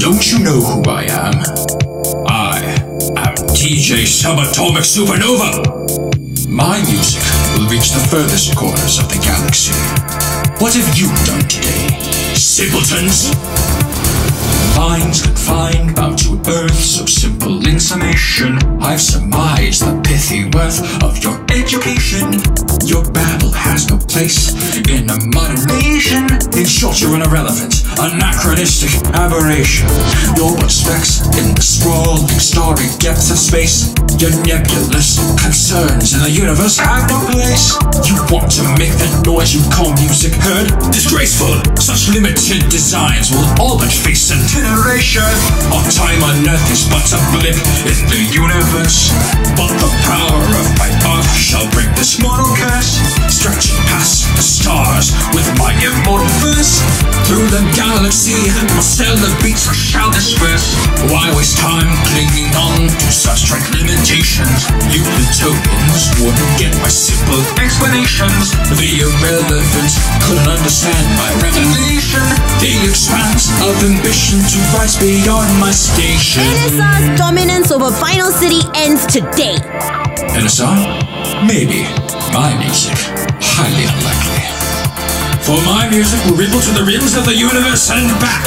Don't you know who I am? I am DJ Subatomic Supernova. My music will reach the furthest corners of the galaxy. What have you done today, simpletons? Minds confined, bound to earth, so simple in summation. I've surmised the pithy worth of your education. Your babble has no place in a modern nation. In short, you're an irrelevant, anachronistic aberration. You're but specks in the sprawling starry depths of space. Your nebulous concerns in the universe have no place. You want to make the noise you call music heard? Disgraceful! Such limited designs will all but face incineration. Our time on earth is but a blip in the universe, but the power of my art shall break this mortal curse, stretching past the stars with my immortal verse. Through the galaxy, must tell the beats shall disperse. Why waste time clinging on to such trite limitations? You Plutonians wouldn't get my simple explanations. The irrelevant couldn't understand my revelation. The expanse of ambition to rise beyond my station. NSR's dominance over Final City ends today. NSR? Maybe. My music? Highly unlikely. For my music will ripple to the rims of the universe and back.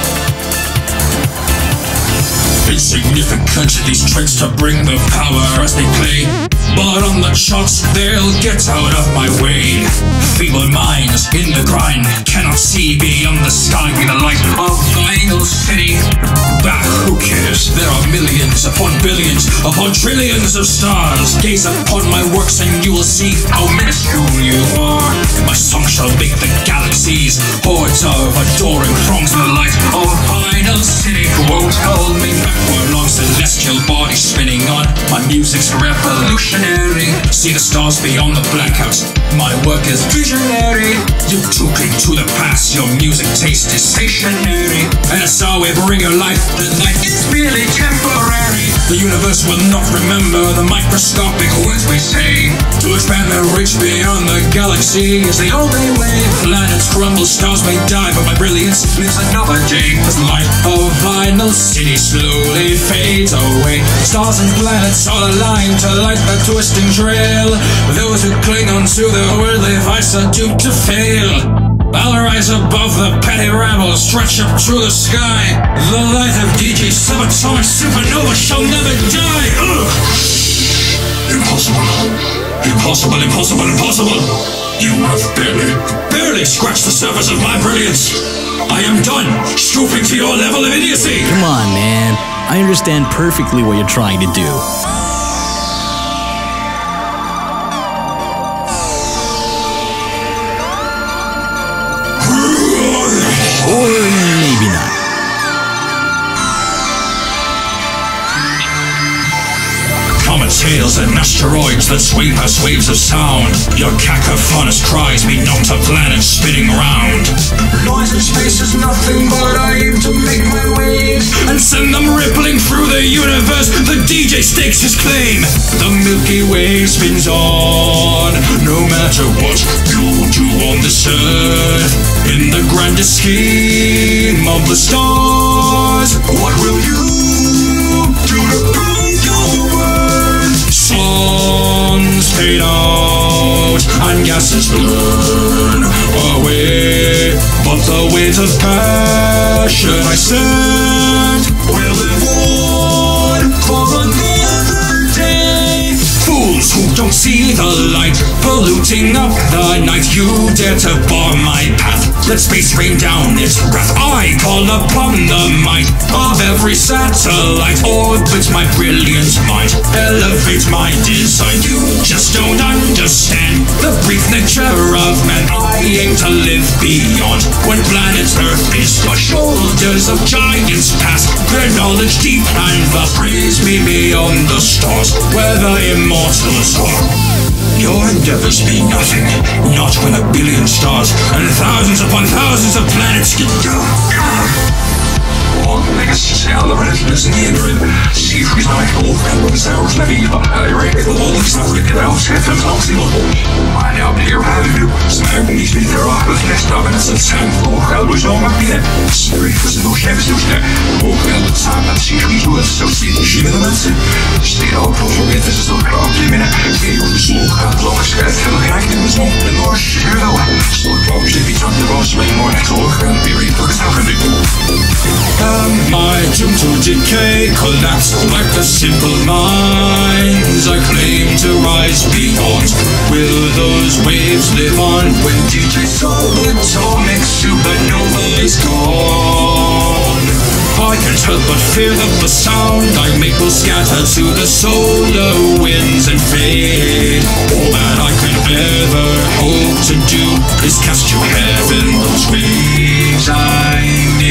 Insignificant, these tricks to bring the power as they play, but on the charts they'll get out of my way. Feeble minds in the grind cannot see beyond the sky with the light of Final City. Bah, who cares? There are millions upon billions upon trillions of stars. Gaze upon my works and you will see how minuscule you are. My song shall make the galaxies hordes of adoring throngs in the light of Final City. Won't hold me back for long, celestial body spinning on. My music's revolutionary. See the stars beyond the blackouts. My work is visionary. You're too cling to the past. Your music taste is stationary. And that's how we bring your life. The life is really temporary. The universe will not remember the microscopic words we say. To expand their reach beyond the galaxy is the only way. Planets crumble, stars may die, but my brilliance lives another day. As the light of Final City slowly fades away, stars and planets all aligned to light the twisting trail. Those who cling on to the worldly vice are doomed to fail. I'll rise above the petty rabble, stretch up through the sky. The light of DJ Subatomic Supernova shall never die. Impossible. Impossible, impossible, impossible. You have barely scratched the surface of my brilliance. I am done stooping to your level of idiocy. Come on, man. I understand perfectly what you're trying to do. Or maybe not. Comets, hails, and asteroids that sweep us waves of sound. Your cacophonous cries me knock to planets spinning round. Noise in space is nothing, but I aim to make my waves and send them rippling through the universe. The DJ stakes his claim. The Milky Way spins on, no matter what you do on this earth. In the grandest scheme of the stars, what will you do to prove your worth? Suns fade out and gases burn away, but the weight of passion I send will live on for another day. Fools who don't see the light, polluting up the night. You dare to bar my path, let space rain down its wrath. I call upon the might of every satellite. Orbit my brilliant mind, elevate my design. You just don't understand the brief nature of man. I aim to live beyond when planet Earth is the shoulders of giants past. Their knowledge deep and vast, praise me beyond the stars where the immortals are. Your endeavors be nothing, not when a billion stars and thousands upon thousands of planets get legacy sound the resonance in the interim. See if he's not all and sounds levy. I reckon the wall is not wicked out. Heaven's not the level. I now clear how to do. Smack me to their eye with less dominance and sound. Oh, hell was on my bed. Spirit was no chef's no step. Oh, Самым сильным associated живется. Still, поверь, это здорово для меня. Ты услуг, отломок, скатил, я не возьму, но щедро. Слой позже, ведь он не рос, моим мой, толком, бери, показаханы. My doom to decay collapsed like the simple minds. I claim to rise beyond. Will those waves live on when DJ Subatomic Supernova is gone? I can't help but fear that the sound I make will scatter to the solar winds and fade. All that I could ever hope to do is cast you heaven those wings I need.